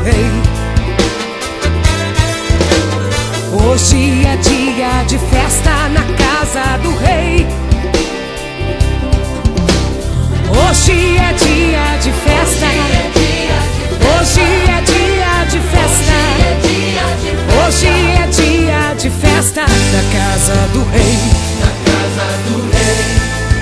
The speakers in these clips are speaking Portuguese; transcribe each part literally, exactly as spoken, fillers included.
rei. Hoje é dia de festa na casa do rei. Hoje é dia de festa. Hoje é dia de festa. Hoje é dia de festa na casa do rei. Na casa do rei.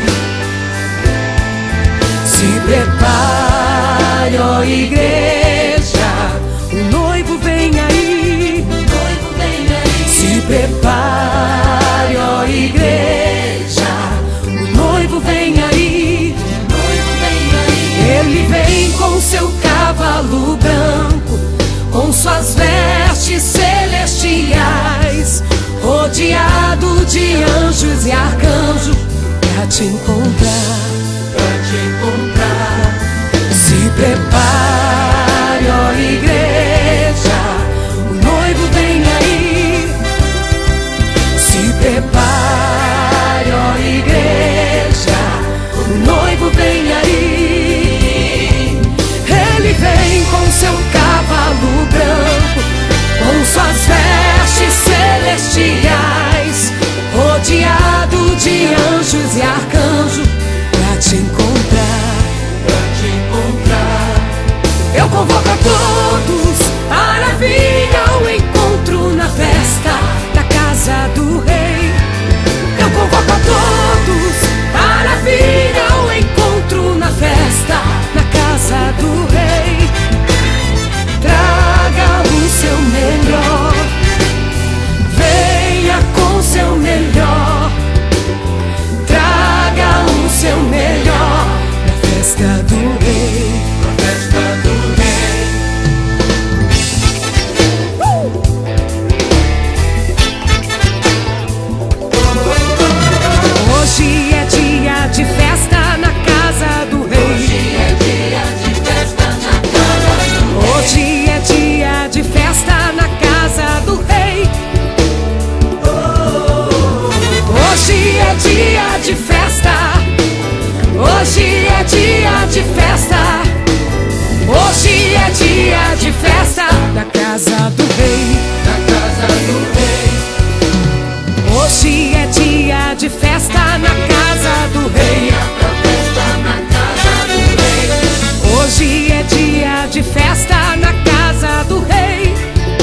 Se prepare, ó igreja, o noivo vem aí. O noivo vem aí. Se prepare, ó igreja, o noivo vem aí. O noivo vem aí. Ele vem com seu cavalo branco, com suas vestes celestiais, rodeado de anjos e arcanjos, pra te encontrar. Pra te encontrar. Se prepare, ó igreja, o noivo vem aí. Se prepare, ó igreja, o noivo vem aí. Ele vem com seu cavalo branco, com suas vestes celestiais, rodeado de anjos e arcanjos, pra te encontrar. Pra te encontrar. Eu convoco a todos para vir ao encontro na festa da casa do rei. Eu convoco a todos para vir ao encontro na festa na casa do rei. Traga o seu melhor, venha com seu melhor. Traga o seu melhor na festa do rei. Na festa do rei. Hoje é dia de festa na casa do rei. Hoje é dia de festa na casa do rei. Hoje é dia de festa na casa do rei. Hoje é dia de festa. Hoje é dia de festa. Hoje é dia de festa na casa do rei. Na casa do rei. Hoje é dia de festa na casa do rei. Venha pra festa na casa do rei. Hoje é dia de festa na casa do rei.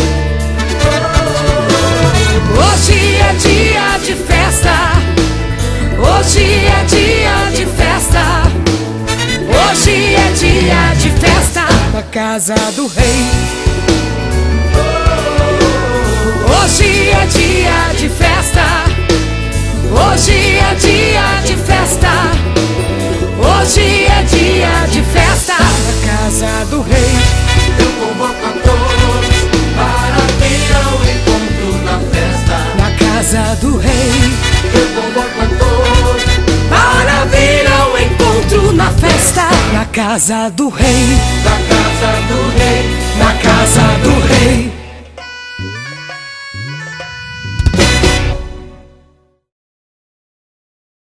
Hoje é dia de festa. Hoje é dia de festa. Hoje é dia de festa na casa do rei. Hoje é dia de festa. Hoje é dia de festa. Hoje é dia de festa na casa do rei. Eu convoco a todos para vir ao encontro na festa. Na casa do rei. Eu convoco a todos Para vir ao encontro na festa na casa do rei. da casa do